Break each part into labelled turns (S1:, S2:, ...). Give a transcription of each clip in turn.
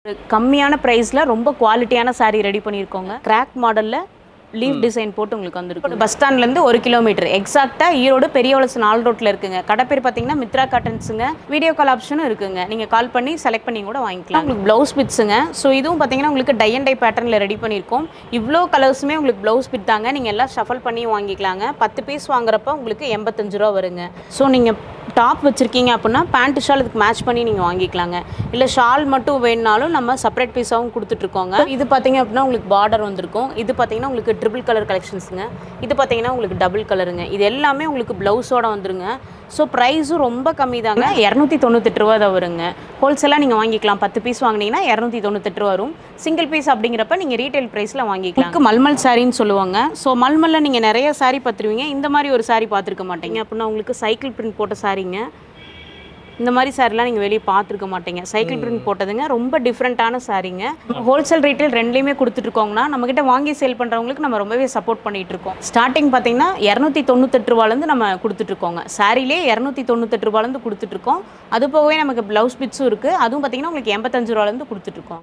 S1: கம்மியான பிரைஸ்ல ரொம்ப குவாலிட்டியான saree ரெடி பண்ணியிருக்கோங்க. கிராக் மாடல்ல லீவ் டிசைன் போட்டு உங்களுக்கு வந்துருக்கு. பஸ் ஸ்டாண்ட்லேருந்து 1 கிலோமீட்டர் எக்ஸாக்டாக ஈரோடு பெரியவளஸ் 4 ரோட்டில் இருக்குங்க. கடை பேர் பார்த்தீங்கன்னா மித்ரா காட்டன்ஸுங்க. வீடியோ கால் ஆப்ஷனும் இருக்குங்க. நீங்கள் கால் பண்ணி செலக்ட் பண்ணி கூட வாங்கிக்கலாம். உங்களுக்கு ப்ளவுஸ் பிட்ஸுங்க. ஸோ இதுவும் பார்த்தீங்கன்னா உங்களுக்கு டை அண்ட் டை பேட்டர்னில் ரெடி பண்ணியிருக்கோம். இவ்வளோ கலர்ஸுமே உங்களுக்கு ப்ளவுஸ் பிட் தாங்க. நீங்கள் எல்லாம் ஷஃபல் பண்ணி வாங்கிக்கலாங்க. 10 பீஸ் வாங்குறப்ப உங்களுக்கு 85 ரூபா வருங்க. ஸோ நீங்கள் டாப் வச்சுருக்கீங்க அப்படின்னா பேண்ட் ஷால் இதுக்கு மேட்ச் பண்ணி நீங்கள் வாங்கிக்கலாங்க. இல்லை ஷால் மட்டும் வேணுனாலும் நம்ம செப்பரேட் பீஸாகவும் கொடுத்துட்ருக்கோங்க. இது பார்த்தீங்க அப்படின்னா உங்களுக்கு பார்டர் வந்திருக்கும். இது பார்த்தீங்கன்னா உங்களுக்கு ட்ரிபிள் கலர் கலெக்ஷன்ஸுங்க. இது பார்த்தீங்கன்னா உங்களுக்கு டபுள் கலருங்க. இது எல்லாமே உங்களுக்கு ப்ளவுஸோட வந்துருங்க. ஸோ ப்ரைஸும் ரொம்ப கம்மி தாங்க. 298 ரூபா தான் வருங்க. ஹோல்சேலாக நீங்கள் வாங்கிக்கலாம். 10 பீஸ் வாங்கினீங்கன்னா 298 ரூபா வரும். சிங்கிள் பீஸ் அப்படிங்கிறப்ப நீங்கள் ரீட்டைல் ப்ரைஸில் வாங்கிக்கலாம். மல்மல் சாரின்னு சொல்லுவாங்க. ஸோ மல்மலில் நீங்கள் நிறைய சாரீ பார்த்துருவீங்க. இந்த மாதிரி ஒரு சாரீ பார்த்துருக்க மாட்டீங்க. அப்படின்னா உங்களுக்கு சைக்கிள் பிரிண்ட் போட்ட சாரீங்க. இந்த மாதிரி சாரிலாம் நீங்கள் வெளியே பார்த்துருக்க மாட்டீங்க. சைக்கிள் பிரிண்ட் போட்டதுங்க. ரொம்ப டிஃப்ரெண்ட்டான சாரீங்க. ஹோல்சேல் ரீட்டைல் ரெண்டுலேயுமே கொடுத்துட்ருக்கோங்கன்னா நம்மக்கிட்ட வாங்கி சேல் பண்ணுறவங்களுக்கு நம்ம ரொம்பவே சப்போர்ட் பண்ணிகிட்டு இருக்கோம். ஸ்டார்டிங் பார்த்தீங்கன்னா 298 ரூபாலேருந்து நம்ம கொடுத்துட்ருக்கோங்க. சாரிலே 298 ரூபாலேருந்து கொடுத்துட்ருக்கோம். அது போகவே நமக்கு ப்ளவுஸ் பிட்ஸும் இருக்குது. அதுவும் பார்த்தீங்கன்னா உங்களுக்கு 85 ரூபாலேருந்து கொடுத்துட்ருக்கோம்.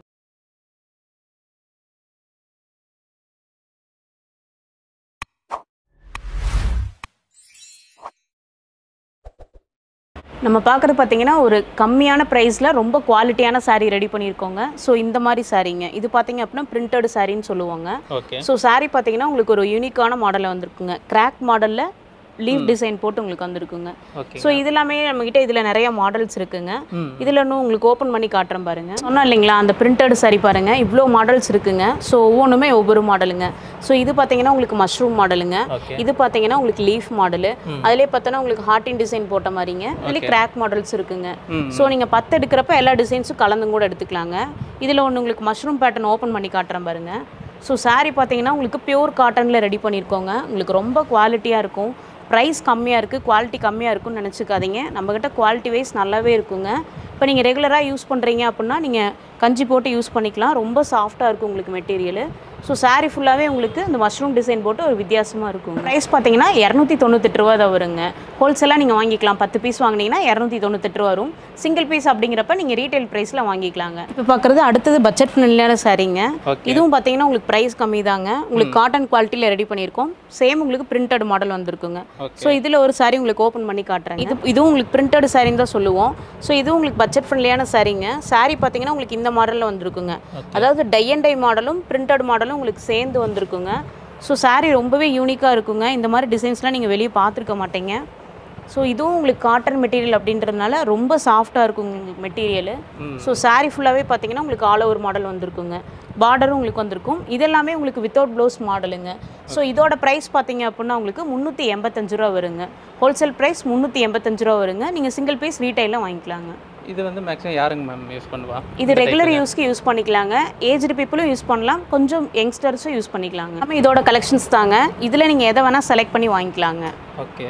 S1: நம்ம பார்க்குறது பார்த்தீங்கன்னா ஒரு கம்மியான ப்ரைஸில் ரொம்ப குவாலிட்டியான சாரீ ரெடி பண்ணியிருக்கோங்க. ஸோ இந்த மாதிரி சாரீங்க. இது பார்த்தீங்க அப்படின்னா பிரிண்டட் சாரின்னு சொல்லுவாங்க. ஸோ சாரீ பார்த்தீங்கன்னா உங்களுக்கு ஒரு யூனிக்கான மாடலில் வந்திருக்குங்க. கிராக் மாடலில் லீவ் டிசைன் போட்டு உங்களுக்கு வந்துருக்குங்க. ஸோ இது எல்லாமே நம்மகிட்ட இதில் நிறைய மாடல்ஸ் இருக்குங்க. இதில் இன்னும் உங்களுக்கு ஓப்பன் பண்ணி காட்டுறேன் பாருங்க. சொன்னா இல்லைங்களா அந்த பிரிண்டட் சாரி பாருங்க. இவ்வளோ மாடல்ஸ் இருக்குங்க. ஸோ ஒவ்வொன்றுமே ஒவ்வொரு மாடலுங்க. ஸோ இது பார்த்தீங்கன்னா உங்களுக்கு மஷ்ரூம் மாடலுங்க. இது பார்த்தீங்கன்னா உங்களுக்கு லீஃப் மாடலு. அதிலே பார்த்தோன்னா உங்களுக்கு ஹார்டின் டிசைன் போட்ட மாதிரிங்க. இதுலேயே கிராக் மாடல்ஸ் இருக்குங்க. ஸோ நீங்கள் 10 எடுக்கிறப்ப எல்லா டிசைன்ஸும் கலந்து கூட எடுத்துக்கலாங்க. இதில் ஒன்று உங்களுக்கு மஷ்ரூம் பேட்டர்ன் ஓப்பன் பண்ணி காட்டுறேன் பாருங்க. ஸோ சாரீ பார்த்தீங்கன்னா உங்களுக்கு பியூர் காட்டனில் ரெடி பண்ணியிருக்கோங்க. உங்களுக்கு ரொம்ப குவாலிட்டியாக இருக்கும். ப்ரைஸ் கம்மியாக இருக்குது, குவாலிட்டி கம்மியாக இருக்குன்னு நினச்சிக்காதீங்க. நம்மக்கிட்ட குவாலிட்டி வைஸ் நல்லாவே இருக்குங்க. இப்போ நீங்கள் ரெகுலராக யூஸ் பண்ணுறீங்க அப்படின்னா நீங்கள் கஞ்சி போட்டு யூஸ் பண்ணிக்கலாம். ரொம்ப சாஃப்டாக இருக்கும் உங்களுக்கு மெட்டீரியல். ஸோ சாரீ ஃபுல்லாகவே உங்களுக்கு இந்த மஷ்ரூம் டிசைன் போட்டு ஒரு வித்தியாசமாக இருக்கும். ப்ரைஸ் பார்த்தீங்கன்னா 298 ரூபா தான் வருங்க. ஹோல்சேலாக நீங்கள் வாங்கிக்கலாம். 10 பீஸ் வாங்கினீங்கன்னா 298 ரூபா வரும். சிங்கிள் பீஸ் அப்படிங்கிறப்ப நீங்கள் ரீட்டைல் ப்ரைஸில் வாங்கிக்கலாங்க. இப்போ பார்க்குறது அடுத்தது பட்ஜெட் ஃப்ரெண்ட்லியான சாரீங்க. இதுவும் பார்த்தீங்கன்னா உங்களுக்கு ப்ரைஸ் கம்மி தாங்க. உங்களுக்கு காட்டன் குவாலிட்டியில் ரெடி பண்ணியிருக்கோம். சேம் உங்களுக்கு பிரிண்டட் மாடல் வந்திருக்குங்க. ஸோ இதில் ஒரு சாரீ உங்களுக்கு ஓப்பன் பண்ணி காட்டுறேன். இதுவும் உங்களுக்கு பிரிண்டட் சாரின்னு தான் சொல்லுவோம். ஸோ இதுவும் உங்களுக்கு பட்ஜெட் ஃப்ரெண்ட்லியான சாரீங்க. சாரீ பார்த்தீங்கன்னா உங்களுக்கு இந்த மாடலில் வந்திருக்குங்க. அதாவது டை அண்ட் டை மாடலும் பிரிண்டட் மாடலும் உங்களுக்கு சேர்ந்து வந்திருக்குங்க. ஸோ சாரீ ரொம்பவே யூனிக்காக இருக்குங்க. இந்த மாதிரி டிசைன்ஸ்லாம் நீங்கள் வெளியே பார்த்துருக்க மாட்டீங்க. ஸோ இதுவும் உங்களுக்கு காட்டன் மெட்டீரியல் அப்படின்றதுனால ரொம்ப சாஃப்டாக இருக்கும் உங்களுக்கு மெட்டீரியல். ஸோ சாரீ ஃபுல்லாகவே பார்த்தீங்கன்னா உங்களுக்கு ஆல் ஓவர் மாடல் வந்திருக்குங்க. பார்டரும் உங்களுக்கு வந்திருக்கும். இதெல்லாமே உங்களுக்கு வித்தவுட் ப்ளவுஸ் மாடலுங்க. ஸோ இதோட ப்ரைஸ் பார்த்தீங்க அப்படின்னா உங்களுக்கு 385 ரூபா வருங்க. ஹோல்சேல் ப்ரைஸ் 385 ரூபா வருங்க. நீங்கள் சிங்கிள் பீஸ் ரீட்டைலில் வாங்கிக்கலாங்க.
S2: இது வந்து மேக்ஸிமம் யாருங்க மேம் யூஸ் பண்ணுவா?
S1: இது ரெகுலர் யூஸ்க்கு யூஸ் பண்ணிக்கலாங்க. ஏஜ்டு பீப்புளும் யூஸ் பண்ணலாம். கொஞ்சம் யங்ஸ்டர்ஸும் யூஸ் பண்ணிக்கலாங்க. நம்ம இதோட கலெக்ஷன்ஸ் தாங்க. இதில் நீங்கள் எதை வேணால் செலக்ட் பண்ணி வாங்கிக்கலாங்க.
S2: ஓகே.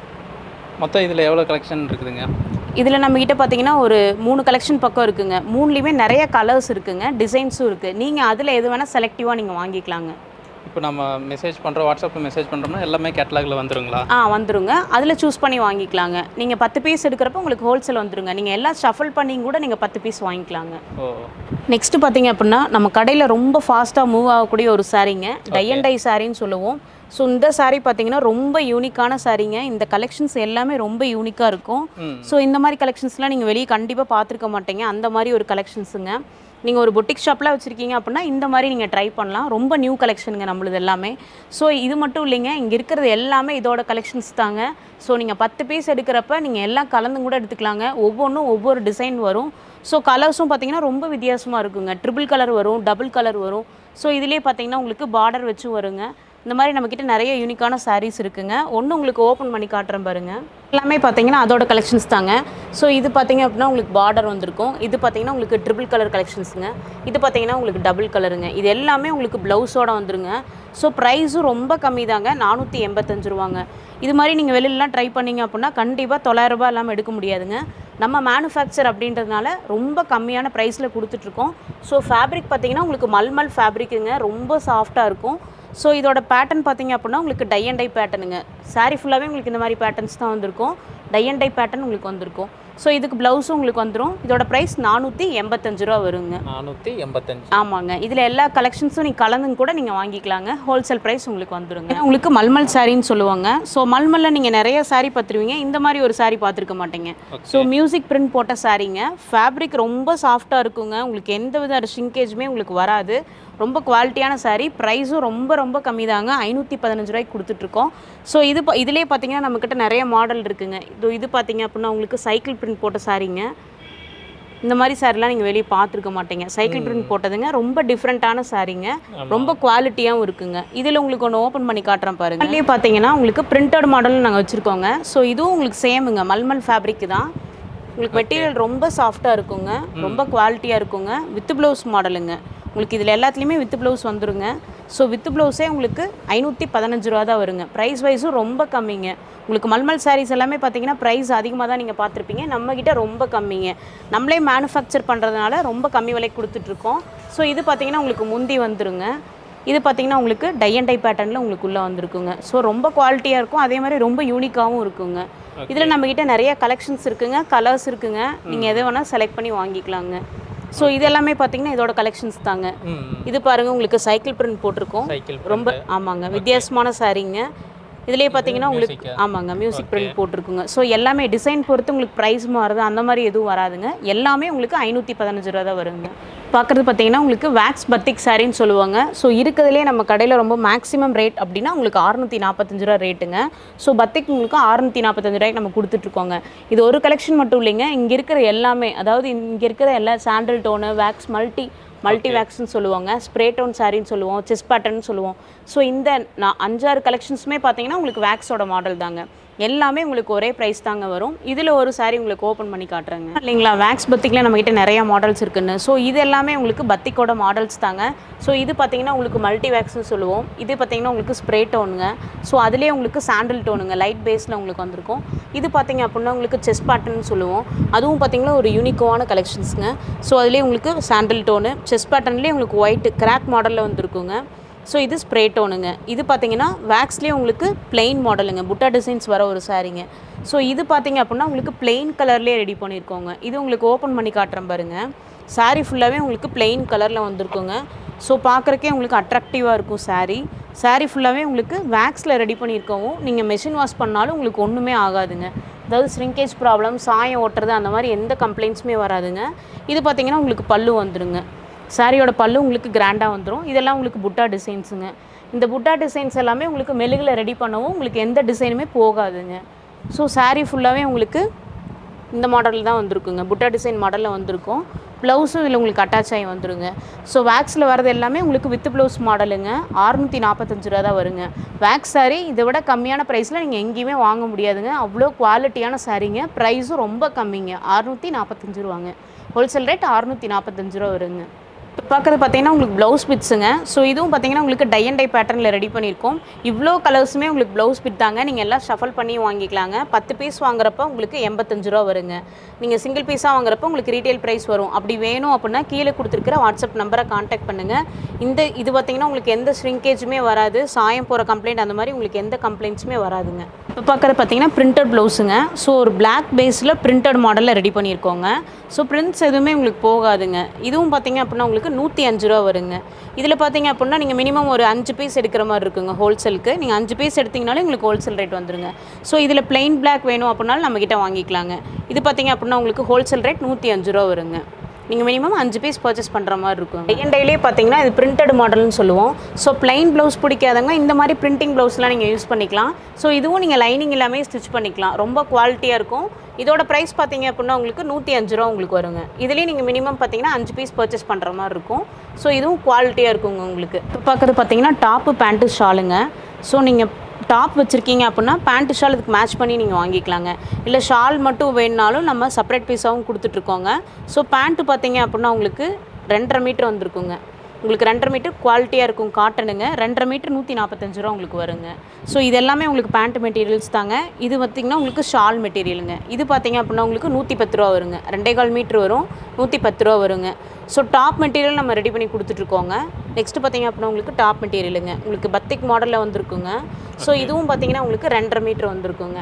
S2: மொத்தம் இதில் எவ்வளோ கலெக்ஷன் இருக்குதுங்க?
S1: இதில் நம்மக்கிட்ட பார்த்தீங்கன்னா ஒரு 3 கலெக்ஷன் பக்கம் இருக்குங்க. 3லேயுமே நிறைய கலர்ஸ் இருக்குங்க. டிசைன்ஸும் இருக்குது. நீங்கள் அதில் எது வேணால் செலக்டிவாக நீங்கள் வாங்கிக்கலாங்க.
S2: இப்போ நம்ம மெசேஜ் பண்ணுறோம், வாட்ஸ்அப்பில் மெசேஜ் பண்ணுறோம்னா எல்லாமே கேட்டலாகில் வந்துருங்களா?
S1: வந்துருங்க. அதில் சூஸ் பண்ணி வாங்கிக்கலாங்க. நீங்கள் 10 பீஸ் எடுக்கிறப்ப உங்களுக்கு ஹோல்சேல் வந்துருங்க. நீங்கள் எல்லாம் ஷஃபல் பண்ணி கூட நீங்கள் 10 பீஸ் வாங்கிக்கலாங்க. நெக்ஸ்ட்டு பார்த்தீங்க அப்படின்னா நம்ம கடையில் ரொம்ப ஃபாஸ்ட்டாக மூவ் ஆகக்கூடிய ஒரு சாரீங்க. டை அண்ட் டை சாரின்னு சொல்லுவோம். ஸோ இந்த சாரீ பார்த்தீங்கன்னா ரொம்ப யூனிக்கான சாரீங்க. இந்த கலெக்ஷன்ஸ் எல்லாமே ரொம்ப யூனிக்காக இருக்கும். ஸோ இந்த மாதிரி கலெக்ஷன்ஸ்லாம் நீங்கள் வெளியே கண்டிப்பாக பார்த்துருக்க மாட்டீங்க. அந்த மாதிரி ஒரு கலெக்ஷன்ஸுங்க. நீங்கள் ஒரு பொட்டிக் ஷாப்பில் வச்சுருக்கீங்க அப்படின்னா இந்த மாதிரி நீங்கள் ட்ரை பண்ணலாம். ரொம்ப நியூ கலெக்ஷனுங்க நம்மளது எல்லாமே. ஸோ இது மட்டும் இல்லைங்க, இங்கே இருக்கிறது எல்லாமே இதோட கலெக்ஷன்ஸ் தாங்க. ஸோ நீங்கள் 10 பீஸ் எடுக்கிறப்ப நீங்கள் எல்லாம் கலந்து கூட எடுத்துக்கலாங்க. ஒவ்வொன்றும் ஒவ்வொரு டிசைன் வரும். ஸோ கலர்ஸும் பார்த்தீங்கன்னா ரொம்ப வித்தியாசமாக இருக்குங்க. ட்ரிபிள் கலர் வரும், டபுள் கலர் வரும். ஸோ இதிலே பார்த்தீங்கன்னா உங்களுக்கு பார்டர் வச்சும் வருங்க. இந்த மாதிரி நம்மக்கிட்ட நிறைய யூனிக்கான சாரீஸ் இருக்குங்க. ஒன்று உங்களுக்கு ஓப்பன் பண்ணி காட்டுறேன் பாருங்கள். எல்லாமே பார்த்தீங்கன்னா அதோட கலெக்ஷன்ஸ் தாங்க. ஸோ இது பார்த்தீங்க அப்படின்னா உங்களுக்கு பார்டர் வந்திருக்கும். இது பார்த்தீங்கன்னா உங்களுக்கு ட்ரிபிள் கலர் கலெக்ஷன்ஸுங்க. இது பார்த்தீங்கன்னா உங்களுக்கு டபுள் கலருங்க. இது எல்லாமே உங்களுக்கு ப்ளவுஸோட வந்துருங்க. ஸோ ப்ரைஸும் ரொம்ப கம்மி தாங்க. 485 ரூபாங்க. இது மாதிரி நீங்கள் வெளியிலலாம் ட்ரை பண்ணிங்க அப்படின்னா கண்டிப்பாக 900 ரூபாய் இல்லாமல் எடுக்க முடியாதுங்க. நம்ம மேனுஃபேக்சர் அப்படின்றதுனால ரொம்ப கம்மியான ப்ரைஸில் கொடுத்துட்ருக்கோம். ஸோ ஃபேப்ரிக் பார்த்தீங்கன்னா உங்களுக்கு மல்மல் ஃபேப்ரிக்குங்க. ரொம்ப சாஃப்டாக இருக்கும். ஸோ இதோட பேட்டர்ன் பார்த்தீங்க அப்படின்னா உங்களுக்கு டை அண்ட் டை பேட்டர்னுங்க. சாரீ ஃபுல்லாகவே உங்களுக்கு இந்த மாதிரி பேட்டர்ன்ஸ் தான் வந்திருக்கும். டை அண்ட் டை பேட்டர்ன் உங்களுக்கு வந்திருக்கும். ஸோ இதுக்கு ப்ளவுஸும் உங்களுக்கு வந்துடும். இதோட ப்ரைஸ் 485 ரூபா வருங்க.
S2: 485.
S1: ஆமாங்க. இதில் எல்லா கலெக்ஷன்ஸும் நீங்கள் கலந்துன்னு கூட நீங்கள் வாங்கிக்கலாங்க. ஹோல்சேல் ப்ரைஸ் உங்களுக்கு வந்துடுங்க. உங்களுக்கு மல்மல் சாரின்னு சொல்லுவாங்க. ஸோ மல்மலில் நீங்கள் நிறைய சாரீ பார்த்துருவீங்க, இந்த மாதிரி ஒரு சாரீ பார்த்துருக்க மாட்டீங்க. ஸோ மியூசிக் பிரிண்ட் போட்ட சாரீங்க. ஃபேப்ரிக் ரொம்ப சாஃப்டாக இருக்குங்க. உங்களுக்கு எந்த வித ஷிங்கேஜுமே உங்களுக்கு வராது. ரொம்ப குவாலிட்டியான சாரீ. ப்ரைஸும் ரொம்ப ரொம்ப கம்மி தாங்க. 515 ரூபாய்க்கு கொடுத்துட்ருக்கோம். ஸோ இதிலே பார்த்தீங்கன்னா நம்மக்கிட்ட நிறைய மாடல் இருக்குங்க. இது பார்த்தீங்க அப்படின்னா உங்களுக்கு சைக்கிள் பிரிண்ட் போட்ட சாரீங்க. இந்த மாதிரி சாரீலாம் நீங்கள் வெளியே பார்த்துருக்க மாட்டீங்க. சைக்கிள் பிரிண்ட் போட்டதுங்க. ரொம்ப டிஃப்ரெண்ட்டான சாரீங்க. ரொம்ப குவாலிட்டியாகவும் இருக்குங்க. இதில் உங்களுக்கு ஒன்று ஓப்பன் பண்ணி காட்டுறேன் பாருங்கள். அதுலேயே பார்த்தீங்கன்னா உங்களுக்கு பிரிண்டட் மாடலும் நாங்கள் வச்சுருக்கோங்க. ஸோ இதுவும் உங்களுக்கு சேமுங்க. மல்மல் ஃபேப்ரிக் தான். உங்களுக்கு மெட்டீரியல் ரொம்ப சாஃப்டாக இருக்குங்க. ரொம்ப குவாலிட்டியாக இருக்குங்க. வித் ப்ளவுஸ் மாடலுங்க. உங்களுக்கு இதில் எல்லாத்துலேயுமே வித் ப்ளவுஸ் வந்துடுங்க. ஸோ வித் ப்ளவுஸே உங்களுக்கு 515 ரூபா தான் வருங்க. ப்ரைஸ் வைஸும் ரொம்ப கம்மிங்க. உங்களுக்கு மல்மல் சாரீஸ் எல்லாமே பார்த்தீங்கன்னா ப்ரைஸ் அதிகமாக தான் நீங்கள் பார்த்துருப்பீங்க. நம்மக்கிட்ட ரொம்ப கம்மிங்க. நம்மளே மேனுஃபேக்சர் பண்ணுறதுனால ரொம்ப கம்மி விலைக்கு கொடுத்துட்ருக்கோம். ஸோ இது பார்த்தீங்கன்னா உங்களுக்கு முந்தி வந்துருங்க. இது பார்த்தீங்கன்னா உங்களுக்கு டை அண்ட் டை பேட்டர்னில் உங்களுக்கு உள்ளே வந்துருக்குங்க. ஸோ ரொம்ப குவாலிட்டியாக இருக்கும். அதே மாதிரி ரொம்ப யூனிக்காகவும் இருக்குங்க. இதில் நம்மக்கிட்ட நிறைய கலெக்ஷன்ஸ் இருக்குங்க, கலர்ஸ் இருக்குங்க. நீங்கள் எதை வேணால் செலக்ட் பண்ணி வாங்கிக்கலாங்க. ஸோ இது எல்லாமே பார்த்தீங்கன்னா இதோட கலெக்ஷன்ஸ் தாங்க. இது பாருங்கள், உங்களுக்கு சைக்கிள் பிரிண்ட் போட்டிருக்கோம். ரொம்ப ஆமாங்க, வித்தியாசமான சாரீங்க. இதுலேயே பார்த்தீங்கன்னா உங்களுக்கு ஆமாங்க மியூசிக் பிரிண்ட் போட்டிருக்குங்க. ஸோ எல்லாமே டிசைன் பொறுத்து உங்களுக்கு ப்ரைஸ் மாறுது, அந்த மாதிரி எதுவும் வராதுங்க. எல்லாமே உங்களுக்கு 515 ரூபா தான் வருங்க. பார்க்குறது பார்த்தீங்கன்னா உங்களுக்கு வேக்ஸ் பத்திக் சாரின்னு சொல்லுவாங்க. ஸோ இருக்கிறதுலே நம்ம கடையில் ரொம்ப மேக்ஸிமம் ரேட் அப்படின்னா உங்களுக்கு 645 ரூபா ரேட்டுங்க. ஸோ பத்திக் உங்களுக்கு 645 ரூபாய்க்கு நம்ம கொடுத்துட்ருக்கோங்க. இது ஒரு கலெக்ஷன் மட்டும் இல்லைங்க. இங்கே இருக்கிற எல்லாமே, அதாவது இங்கே இருக்கிற எல்லா சாண்டல் டோனு, வேக்ஸ், மல்டி வேக்ஸ்ன்னு சொல்லுவாங்க, ஸ்ப்ரே டோன் சாரின்னு சொல்லுவோம், செஸ் பேட்டர்ன்னு சொல்லுவோம். ஸோ இந்த 5-6 கலெக்ஷன்ஸுமே பார்த்தீங்கன்னா உங்களுக்கு வேக்ஸோட மாடல் தாங்க. எல்லாமே உங்களுக்கு ஒரே ப்ரைஸ் தாங்க வரும். இதில் ஒரு சாரீ உங்களுக்கு ஓப்பன் பண்ணி காட்டுறேங்க. இல்லைங்களா, வேக்ஸ் பத்திக்கில் நம்மகிட்ட நிறையா மாடல்ஸ் இருக்குன்னு. ஸோ இது எல்லாமே உங்களுக்கு பத்திக்கோட மாடல்ஸ் தாங்க. ஸோ இது பார்த்தீங்கன்னா உங்களுக்கு மல்டி வேக்ஸ்னு சொல்லுவோம். இது பார்த்தீங்கன்னா உங்களுக்கு ஸ்ப்ரே டோனுங்க. ஸோ அதுலேயே உங்களுக்கு சாண்டில் டோனுங்க, லைட் பேஸில் உங்களுக்கு வந்திருக்கும். இது பார்த்தீங்க அப்படின்னா உங்களுக்கு செஸ் பேட்டர்ன்னு சொல்லுவோம். அதுவும் பார்த்தீங்கன்னா ஒரு யூனிக்கான கலெக்ஷன்ஸுங்க. ஸோ அதுலேயே உங்களுக்கு சாண்டில் டோனு, செஸ் பேட்டர்ன்லேயே உங்களுக்கு ஒயிட் கிராக் மாடலில் வந்துருக்குங்க. ஸோ இது ஸ்ப்ரே டோனுங்க. இது பார்த்தீங்கன்னா வேக்ஸ்லேயே உங்களுக்கு பிளெயின் மாடலுங்க, புட்டா டிசைன்ஸ் வர ஒரு சாரீங்க. ஸோ இது பார்த்தீங்க அப்படின்னா உங்களுக்கு பிளெயின் கலர்லேயே ரெடி பண்ணியிருக்கோங்க. இது உங்களுக்கு ஓப்பன் பண்ணி காட்டுறேன் பாருங்கள். சாரீ ஃபுல்லாகவே உங்களுக்கு பிளெயின் கலரில் வந்திருக்குங்க. ஸோ பார்க்குறக்கே உங்களுக்கு அட்ராக்டிவாக இருக்கும் சாரீ ஃபுல்லாகவே உங்களுக்கு வேக்ஸில் ரெடி பண்ணியிருக்கவும் நீங்கள் மெஷின் வாஷ் பண்ணாலும் உங்களுக்கு ஒன்றுமே ஆகாதுங்க. அதாவது ஸ்ரிங்கேஜ் ப்ராப்ளம், சாயம் ஓட்டுறது, அந்த மாதிரி எந்த கம்ப்ளைண்ட்ஸுமே வராதுங்க. இது பார்த்தீங்கன்னா உங்களுக்கு பல்லு வந்துடுங்க. சாரியோட பல்லு உங்களுக்கு கிராண்டாக வந்துடும். இதெல்லாம் உங்களுக்கு புட்டா டிசைன்ஸுங்க. இந்த புட்டா டிசைன்ஸ் எல்லாமே உங்களுக்கு மெழுகில் ரெடி பண்ணவும் உங்களுக்கு எந்த டிசைனுமே போகாதுங்க. ஸோ சாரீ ஃபுல்லாகவே உங்களுக்கு இந்த மாடலில் தான் வந்திருக்குங்க. புட்டா டிசைன் மாடலில் வந்திருக்கும். ப்ளவுஸும் இதில் உங்களுக்கு அட்டாச் ஆகி வந்துடுங்க. ஸோ வேக்ஸில் வரது எல்லாமே உங்களுக்கு வித் ப்ளவுஸ் மாடலுங்க. 645 ரூபா தான் வருங்க. வேக்ஸ் சாரீ இதை விட கம்மியான ப்ரைஸில் நீங்கள் எங்கேயுமே வாங்க முடியாதுங்க. அவ்வளோ குவாலிட்டியான சாரீங்க. ப்ரைஸும் ரொம்ப கம்மிங்க, 645 ரூபாங்க. ஹோல்சேல் ரேட் 645 ரூபா வருங்க. பார்க்குறது பார்த்தீங்கன்னா உங்களுக்கு ப்ளவுஸ் பிட்ஸுங்க. ஸோ இதுவும் பார்த்தீங்கன்னா உங்களுக்கு டை அண்ட் டை பேட்டர்னில் ரெடி பண்ணியிருக்கோம். இவ்வளோ கலர்ஸுமே உங்களுக்கு ப்ளவுஸ் பிட் தாங்க. நீங்கள் எல்லாம் ஷஃபல் பண்ணி வாங்கிக்கலாங்க. 10 பீஸ் வாங்குறப்ப உங்களுக்கு 85 ரூபா வருங்க. நீங்கள் சிங்கிள் பீஸாக வாங்குறப்ப உங்களுக்கு ரீட்டைல் ப்ரைஸ் வரும். அப்படி வேணும் அப்படின்னா கீழே கொடுத்துருக்கிற வாட்ஸ்அப் நம்பரை காண்டாக்ட் பண்ணுங்கள். இது பார்த்தீங்கன்னா உங்களுக்கு எந்த ஷ்ரிங்கேஜுமே வராது, சாயம் போகிற கம்ப்ளைண்ட் அந்த மாதிரி உங்களுக்கு எந்த கம்ப்ளைண்ட்ஸுமே வராதுங்க. இப்போ பார்க்குறது பார்த்தீங்கன்னா பிரிண்டட் ப்ளவுஸுங்க. ஸோ ஒரு பிளாக் பேஸில் பிரிண்டட் மாடலில் ரெடி பண்ணியிருக்கோங்க. ஸோ பிரிண்ட்ஸ் எதுவுமே உங்களுக்கு போகாதுங்க. இதுவும் பார்த்தீங்க அப்படின்னா உங்களுக்கு 105 ரூபா வருங்க. இதில் பார்த்தீங்க அப்படின்னா நீங்கள் மினிமம் ஒரு 5 பீஸ் எடுக்கிற மாதிரி இருக்குங்க. ஹோல்சேலுக்கு நீங்கள் 5 பீஸ் எடுத்திங்கனாலே உங்களுக்கு ஹோல்சேல் ரேட் வந்துருங்க. ஸோ இதில் பிளெயின் பிளாக் வேணும் அப்படின்னாலும் நம்மக்கிட்ட வாங்கிக்கலாங்க. இது பார்த்தீங்க அப்படின்னா உங்களுக்கு ஹோல்சேல் ரேட் 105 ரூபா வருங்க. நீங்கள் மினிமம் 5 பீஸ் பர்ச்சேஸ் பண்ணுற மாதிரி இருக்கும். டை அண்ட் டைலே பார்த்தீங்கன்னா இது பிரிண்டட் மாடல்னு சொல்லுவோம். ஸோ பிளைன் ப்ளவுஸ் பிடிக்காதவங்க இந்த மாதிரி பிரிண்டிங் ப்ளவுஸ்லாம் நீங்கள் யூஸ் பண்ணிக்கலாம். ஸோ இதுவும் நீங்கள் லைனிங் எல்லாமே ஸ்டிச் பண்ணிக்கலாம். ரொம்ப குவாலிட்டியாக இருக்கும். இதோட ப்ரைஸ் பார்த்தீங்க அப்படின்னா உங்களுக்கு 105 ரூபா உங்களுக்கு வருங்க. இதுலேயே நீங்கள் மினிமம் பார்த்தீங்கன்னா 5 பீஸ் பர்ச்சேஸ் பண்ணுற மாதிரி இருக்கும். ஸோ இதுவும் குவாலிட்டியாக இருக்குங்க உங்களுக்கு. இப்போ பார்க்குறது பார்த்தீங்கன்னா டாப்பு, பேண்ட்டு, ஷாலுங்க. ஸோ நீங்கள் டாப் வச்சுருக்கீங்க அப்படின்னா பேண்ட் ஷால் இதுக்கு மேட்ச் பண்ணி நீங்கள் வாங்கிக்கலாங்க. இல்லை ஷால் மட்டும் வேணுனாலும் நம்ம செப்பரேட் பீஸாகவும் கொடுத்துட்ருக்கோங்க. ஸோ பேண்ட்டு பார்த்தீங்க அப்படின்னா உங்களுக்கு 2.5 மீட்டர் வந்துருக்குங்க. உங்களுக்கு 2.5 மீட்டர் குவாலிட்டியாக இருக்கும், காட்டனுங்க. 2.5 மீட்டர் 145 ரூபா உங்களுக்கு வருங்க. ஸோ இது எல்லாமே உங்களுக்கு பேண்ட் மெட்டீரியல்ஸ் தாங்க. இது பார்த்திங்கன்னா உங்களுக்கு ஷால் மெட்டீரியலுங்க. இது பார்த்திங்க அப்படின்னா உங்களுக்கு 110 ரூபா வருங்க. 2.25 மீட்ரு வரும், 110 ரூபா வருங்க. ஸோ டாப் மெட்டீரியல் நம்ம ரெடி பண்ணி கொடுத்துட்ருக்கோங்க. நெக்ஸ்ட்டு பார்த்திங்க அப்படின்னா உங்களுக்கு டாப் மெட்டீரியலுங்க. உங்களுக்கு பத்திக் மாடலில் வந்துருக்குங்க. ஸோ இதுவும் பார்த்திங்கன்னா உங்களுக்கு 2.5 மீட்ரு வந்துருக்குங்க.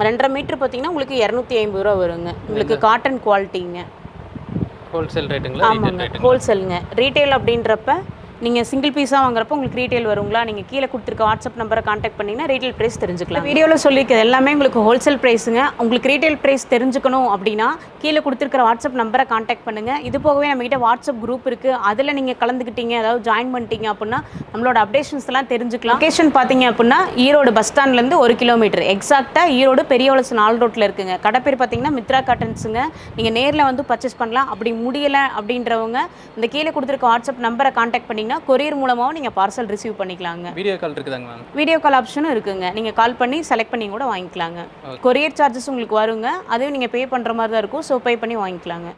S1: 2.5 மீட்டர் பார்த்தீங்கன்னா உங்களுக்கு 250 ரூபா வருங்க. உங்களுக்கு காட்டன் குவாலிட்டிங்க.
S2: ஹோல்சேல் ரேட்டுங்களா?
S1: ஆமாங்க, ஹோல்சேலுங்க. ரீட்டைல் அப்படின்றப்ப நீங்கள் சிங்கிள் பீஸாக வாங்குறப்போ உங்களுக்கு ரீட்டைல் வருங்களா? நீங்கள் கீழே கொடுத்துருக்க வாட்ஸ்அப் நம்பரை காண்டாக்ட் பண்ணிங்கன்னா ரீட்டைல் ப்ரைஸ் தெரிஞ்சுக்கலாம். வீடியோவில் சொல்லியிருக்கிறது எல்லாமே உங்களுக்கு ஹோல்சேல் ப்ரைஸுங்க. உங்களுக்கு ரீட்டைல் ப்ரைஸ் தெரிஞ்சுக்கணும் அப்படின்னா கீழே கொடுத்துருக்கிற வாட்ஸ்அப் நம்பரை காண்டாக்ட் பண்ணுங்கள். இது போகவே நம்மகிட்ட வாட்ஸ்அப் குரூப் இருக்குது. அதில் நீங்கள் கலந்துக்கிட்டீங்க, அதாவது ஜாயின் பண்ணிட்டீங்க அப்படின்னா நம்மளோட அப்டேஷன்ஸ் எல்லாம் தெரிஞ்சுக்கலாம். லொகேஷன் பார்த்தீங்க அப்படின்னா ஈரோடு பஸ் ஸ்டாண்ட்லேருந்து 1 கிலோமீட்டர் எக்ஸாக்டாக ஈரோடு பெரியவளசு 4 ரோட்டில் இருக்குங்க. கடை பேர் பார்த்தீங்கன்னா மித்ரா காட்டன்ஸுங்க. நீங்கள் நேரில் வந்து பர்ச்சேஸ் பண்ணலாம். அப்படி முடியலை அப்படின்றவங்க இந்த கீழே கொடுத்துருக்க வாட்ஸ்அப் நம்பரை காண்டாக்ட் பண்ணிங்கன்னா கொரியர் மூலமாகவும் நீங்கள் பார்சல் ரிசீவ் பண்ணிக்கலாங்க.
S2: வீடியோ கால் இருக்குதாங்க மேம்?
S1: வீடியோ கால் ஆப்ஷனும் இருக்குங்க. நீங்கள் கால் பண்ணி செலக்ட் பண்ணி கூட வாங்கிக்கலாங்க. கொரியர் சார்ஜஸ் உங்களுக்கு வருங்க. அதுவும் நீங்கள் பே பண்ணுற மாதிரி தான் இருக்கும். ஸோ பே பண்ணி வாங்கிக்கலாங்க.